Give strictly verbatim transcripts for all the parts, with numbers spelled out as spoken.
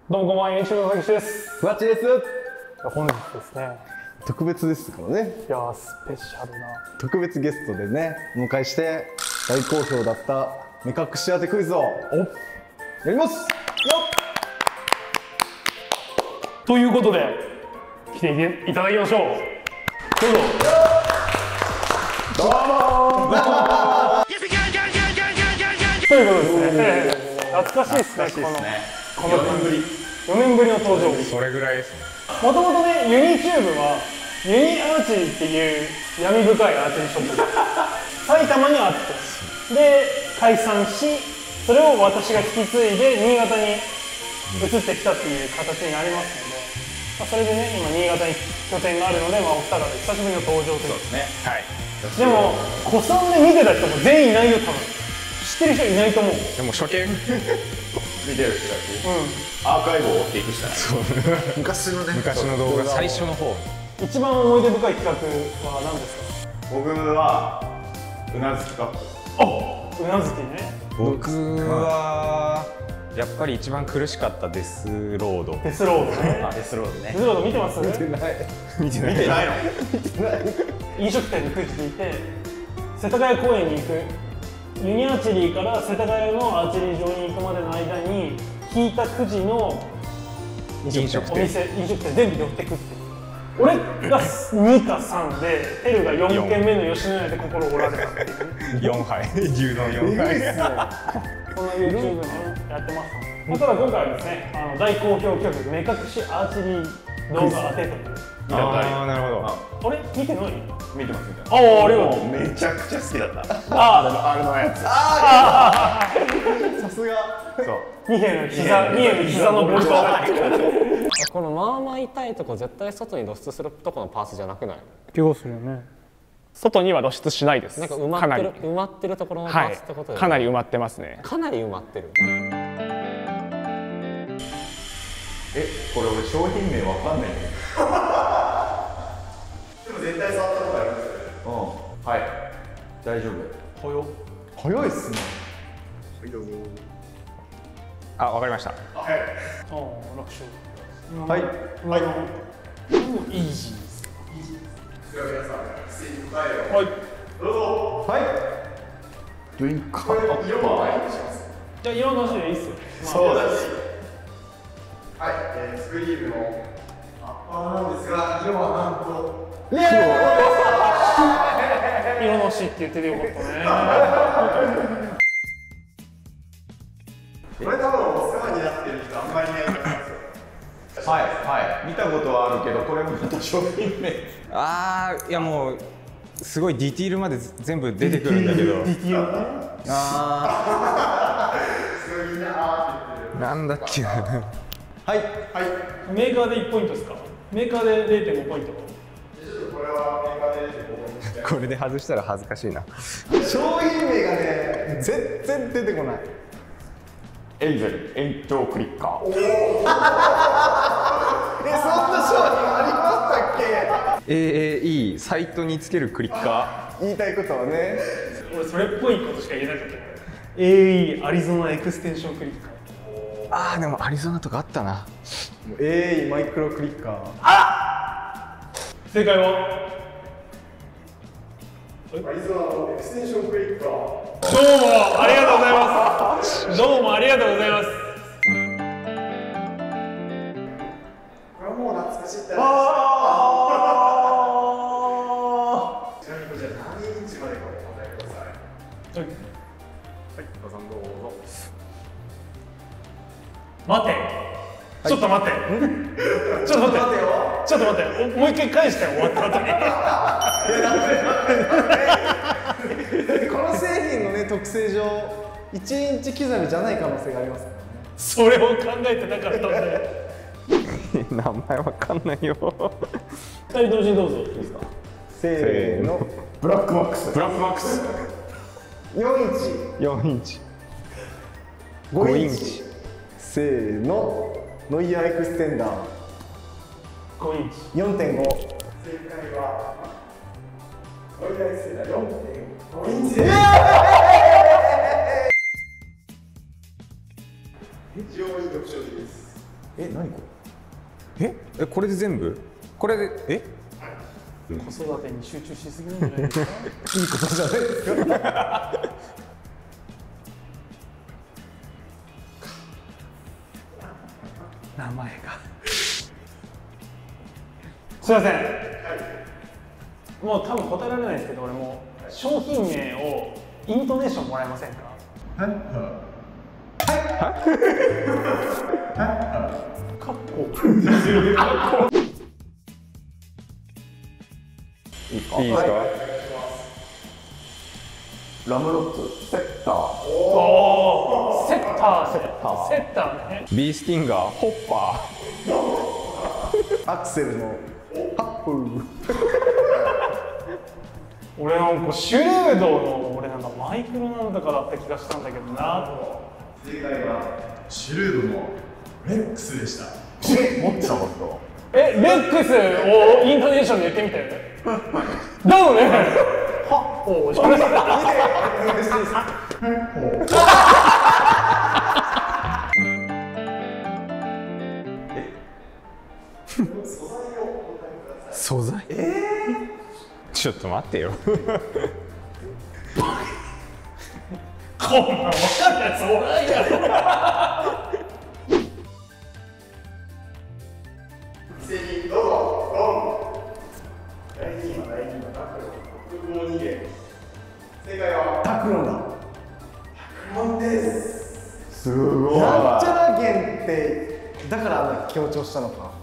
どうもこんばんは、YouTube のたけしです。 ふわっちです。 本日ですね、 特別ですからね。 いやー、スペシャルな特別ゲストでね、お迎えして大好評だった目隠し当てクイズをおやりますよっということで、来ていただきましょう。どうぞ。 どうもーということですね、懐かしいですね、このこのよねんぶりよねんぶりの登場。 それぐらいですね。 もともとね、ユニチューブはユニアーチェリーっていう闇深いアーチェリーショップが埼玉にあって、で解散し、それを私が引き継いで新潟に移ってきたっていう形になりますので、まあ、それでね、今新潟に拠点があるので、まあ、お二方久しぶりの登場ということですね。 はい。 でも古参で見てた人も全員いないよ、多分。知ってる人いないと思う。 でも初見見てる人たち、 うアーカイブを追っていくしかない。そう。 昔のね、 昔の動画最初の方。 ん、一番思い出深い企画は何ですか？ 僕はうなずきカップ。 あ、うなずきね。 僕はやっぱり一番苦しかったデスロード。 デスロードね。 あ、デスロードねデスロード見てます？ 見てない見てない。見てないの？ 飲食店でくじ引いて世田谷公園に行く、ユニアーチェリーから世田谷のアーチェリー場に行くまでの間に引いたくじの飲食店お店、飲食店全部寄ってくっていう。俺がにかさんで、テルがよんけんめの吉野家で心折られたっていう。 四杯。牛丼四杯。 この YouTube ね、やってます。まあ、ただ今回はですね、あの大好評企画、目隠しアーチェリー動画当てという。 ああ、なるほど。 あれ見てない？ 見てます見てます。 ああ、ありがとう。 めちゃくちゃ好きだった。 ああれのやつ。 さすがそう。 二兵の膝、二兵の膝のボルト。 このまあまあ痛いとこ絶対外に露出するとこのパースじゃなくない？ 怪我するよね。外には露出しないです。 なんか埋まってる埋まってるところのパースってことだよね。 はい、かなり埋まってますね。 かなり埋まってる。 え、これ俺商品名わかんない。でも絶対触ったことありますよね。うん。はい。大丈夫。 早っ。 早いっすね。 あ、わかりました。 ああ、楽勝。 はいはい。もうイージー。 では皆さん、一斉に答えを。 はい。 どうぞ。 はいドリンクこれ色は何にします？ じゃあ色なしでいいっすよ。 そうだし。はい、えー、スクリームのアッパーなんですが、色はなんと。 色なしって言っててよかったね。 これ多分お世話になってる人あんまりいないと思いますよ。はいはい見たことはあるけど、これもまた商品名。ああ、いやもうすごいディティールまで全部出てくるんだけど。 ディティールね。 ああすごいみんなあーって言ってる。なんだっけな。 はいはい。 メーカーでいちポイントですか？メーカーで れいてんご ポイント。 ちょっとこれはメーカーでれいてんごポイント。これで外したら恥ずかしいな。 商品名がね全然出てこない。 エンゼル延長クリッカー。 え、そんな商品ありましたっけ？ エーエーイー サイトにつけるクリッカ言いたいことはね。 俺それっぽいことしか言えなかったけど。エーイー アリゾナエクステンションクリッカー。 ー。ああでもアリゾナとかあったな。 エーイー マイクロクリッカー。 正解はアリゾナのエクステンションクリッカー。 どうもありがとうございます。どうもありがとうございます。 これはもう懐かしいってある。ちなみにこちら何インチまでかお答えください。 はい、 皆さんどうぞ。 待て、ちょっと待って、ちょっと待って、ちょっと待って、もう一回返して終わった後に。 この製品のね特性上いちインチ刻みじゃない可能性がありますからね。 それを考えてなかったんで。 名前わかんないよ。 二人同時にどうぞ。いいですか？ せーの。 ブラックマックス。ブラックマックス。 よんインチ。 よんインチ。 ごインチ。せーの。ノイヤーエクステンダー。 ごインチ。 よんてんご。 正解はノイヤーエクステンダー よんてんご インチです。非常に特徴的です。 え、何これ。え、え、これで全部。これで、え。 子育てに集中しすぎなんじゃないですか。 いいことじゃないですか。名前が。 すいません。もう多分答えられないですけど、俺もう商品名をイントネーションもらえませんか。 はい。 カッコ。 いいですか。いいですか。 ラムロックセッター。 おお、セッター、セッター、セッターね。 ビースティンガー、ホッパアクセルのハップー。 俺なんかシュレードの俺なんかマイクロなんだかだった気がしたんだけどな。 正解はシュルードのレックスでした。 持ってなかった。 え、レックスをイントネーションで言ってみて。だよね。はっ、おお、じゃないー。素材。ええー。ちょっと待ってよ。 こんなん分かるやつおらんやろ。 一斉にどうぞ。ドン。だいにいはだいにいはタクロン。複合にげ。正解はタクロンだ。 タクロンです。 すごい。なんちゃら弦ってだからあんな強調したのか。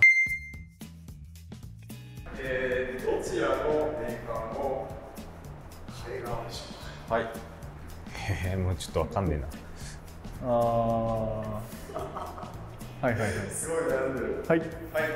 えー、どちらのメーカーの替え側でしょうか。 はい。へえ、もうちょっとわかんねえな。 ああ。はいはいはい。 すごい悩んでる。 はい。 はい。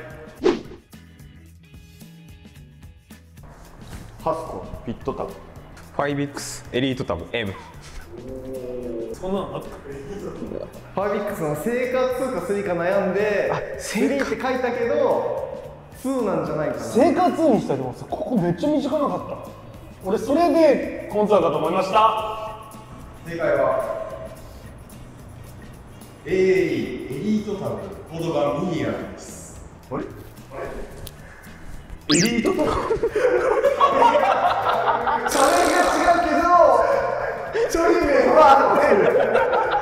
ハスコフィットタブ。 ファイビックスエリートタブ エム。 そんなのあった。 ファイビックスの正かツーかスリーか悩んで、スリーって書いたけどツーなんじゃないかな。 生活にしたらでもさ、ここめっちゃ短かった。俺それでコンツァーかと思いました。 正解は エーエーイー エリートタブコードがミニアです。 あれ？エリートタブ。それが違うけど、商品名は合ってる。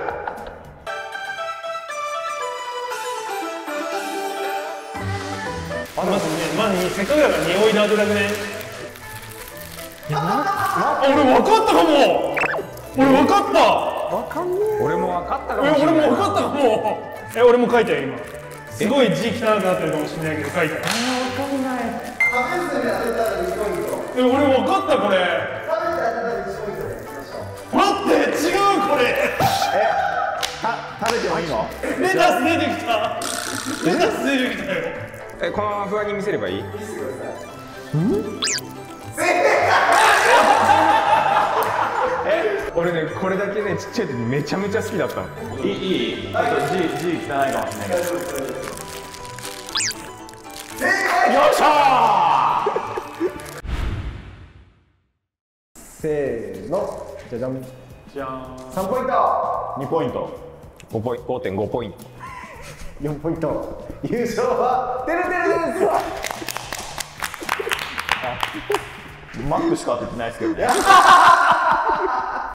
まずね、まずせっかくだから匂いで当てたくね。いや、な、俺分かったかも。俺分かった。 わかんねえ。 俺もわかったかえ、 もしれない。 俺も分かったかも。え、俺も書いたよ今。すごい字汚くなってるかもしれないけど書いた。 わかんない。 食べずに当てたらにポイント。 え、俺分かったこれ。 食べて当てたらいちポイントでいきましょう。 待って、違うこれ。 た食べてもいいの？ レタス出てきた。レタス出てきたよ。 え、このまま不安に見せればいい？俺ね、これだけね、ちっちゃい時めちゃめちゃ好きだったの。いい、いい。ちょっと字、字汚いかもしれないけど。 よっしゃせーの。じゃじゃん。 ー。じゃーん。 さんポイント。にポイント。 ごポイント、ごてんごポイント。 よんポイント。優勝はてるてるです。 マックしか当ててないですけどね。